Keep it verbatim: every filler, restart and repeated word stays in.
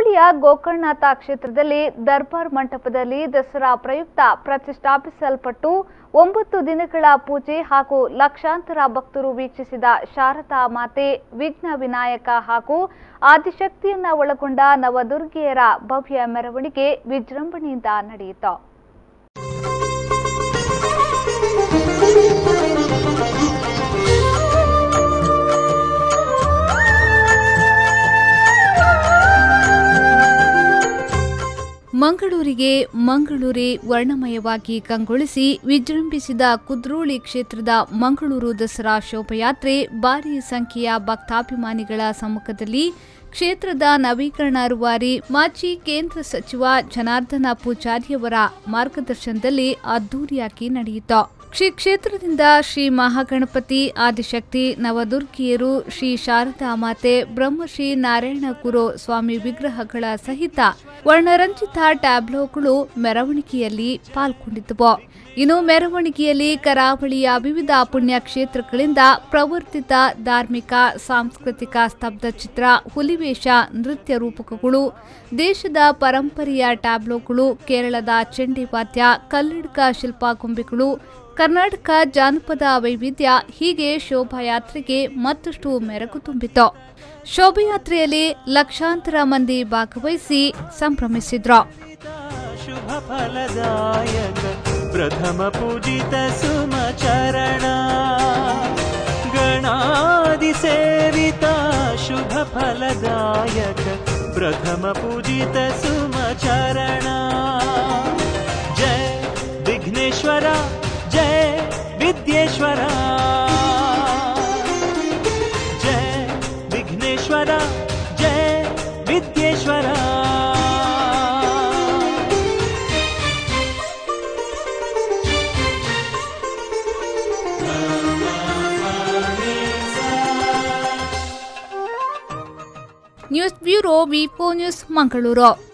ಕರಾವಳಿಯ ಗೋಕರ್ಣನಾಥ ಕ್ಷೇತ್ರದಲ್ಲಿ ದರ್ಬಾರ್ ಮಂಟಪದಲ್ಲಿ ದಸರಾ ಪ್ರಯುಕ್ತ ಪ್ರತಿಷ್ಠಾಪಿಸಲ್ಪಟ್ಟು ಒಂಬತ್ತು ದಿನಗಳ ಪೂಜೆ ಹಾಗೂ ಲಕ್ಷಾಂತರ ಭಕ್ತರು ವೀಕ್ಷಿಸಿದ ಶಾರದಾ ಮಾತೆ, ವಿಘ್ನ ವಿನಾಯಕ ಹಾಗೂ ಆದಿಶಕ್ತಿಯನ್ನ ಒಳಗೊಂಡ ನವದುರ್ಗೆಯರ ಭವ್ಯ ಮೆರವಣಿಗೆ ವಿಜೃಂಭಣೆಯಿಂದ ನಡೆಯಿತು. ಮಂಗಳೂರಿಗೆ ಮಂಗಳೂರೇ ವರ್ಣಮಯವಾಗಿ ಕಂಗೊಳಿಸಿ ವಿಜೃಂಭಿಸಿದ ಕುದ್ರೋಳಿ ಕ್ಷೇತ್ರದ ಮಂಗಳೂರು ದಸರಾ ಶೋಭಾಯಾತ್ರೆ ಭಾರೀ ಸಂಖ್ಯೆಯ ಭಕ್ತಾಭಿಮಾನಿಗಳ ಸಮ್ಮುಖದಲ್ಲಿ ಕ್ಷೇತ್ರದ ನವೀಕರಣ ರೂವಾರಿ ಮಾಜಿ ಕೇಂದ್ರ ಸಚಿವ ಜನಾರ್ದನ ಪೂಜಾರಿಯವರ ಮಾರ್ಗದರ್ಶನದಲ್ಲಿ ಅದ್ದೂರಿಯಾಗಿ ನಡೆಯಿತು. ಶ್ರೀ ಕ್ಷೇತ್ರದಿಂದ ಶ್ರೀ ಮಹಾಗಣಪತಿ, ಆದಿಶಕ್ತಿ, ನವದುರ್ಗಿಯರು, ಶ್ರೀ ಶಾರದಾ ಮಾತೆ, ಬ್ರಹ್ಮಶ್ರೀ ನಾರಾಯಣ ಗುರು ಸ್ವಾಮಿ ವಿಗ್ರಹಗಳ ಸಹಿತ ವರ್ಣರಂಜಿತ ಟ್ಯಾಬ್ಲೋಗಳು ಮೆರವಣಿಗೆಯಲ್ಲಿ ಪಾಲ್ಗೊಂಡಿದ್ದವು. ಇನ್ನು ಮೆರವಣಿಗೆಯಲ್ಲಿ ಕರಾವಳಿಯ ವಿವಿಧ ಪುಣ್ಯಕ್ಷೇತ್ರಗಳಿಂದ ಪ್ರವರ್ತಿತ ಧಾರ್ಮಿಕ, ಸಾಂಸ್ಕೃತಿಕ ಸ್ತಬ್ಧಚಿತ್ರ, ಹುಲಿವೇಷ, ನೃತ್ಯ ರೂಪಕಗಳು, ದೇಶದ ಪರಂಪರೆಯ ಟ್ಯಾಬ್ಲೋಗಳು, ಕೇರಳದ ಚಂಡಿವಾದ್ಯ, ಕಲ್ಲಡ್ಕ ಶಿಲ್ಪಗೊಂಬೆಗಳು, ಕರ್ನಾಟಕ ಜಾನಪದ ವೈವಿಧ್ಯ ಹೀಗೆ ಶೋಭಾಯಾತ್ರೆಗೆ ಮತ್ತಷ್ಟು ಮೆರುಗು ತುಂಬಿತು. ಶೋಭಾಯಾತ್ರೆಯಲ್ಲಿ ಲಕ್ಷಾಂತರ ಮಂದಿ ಭಾಗವಹಿಸಿ ಸಂಭ್ರಮಿಸಿದ್ರು. ಶುಭ ಫಲದಾಯಕ ಪ್ರಥಮ ಪೂಜಿತ ಸುಮಚರಣ ಗಣಾದಿ ಸೇವಿತ ಶುಭ ಫಲದಾಯಕ ಪ್ರಥಮ ಪೂಜಿತ ಸುಮಚರಣ ಜಯ ವಿಘ್ನೇಶ್ವರ जय विद्येश्वर जय विघ्नेश्वर जय Vidyeshwar news bureau V four news Mangaluru.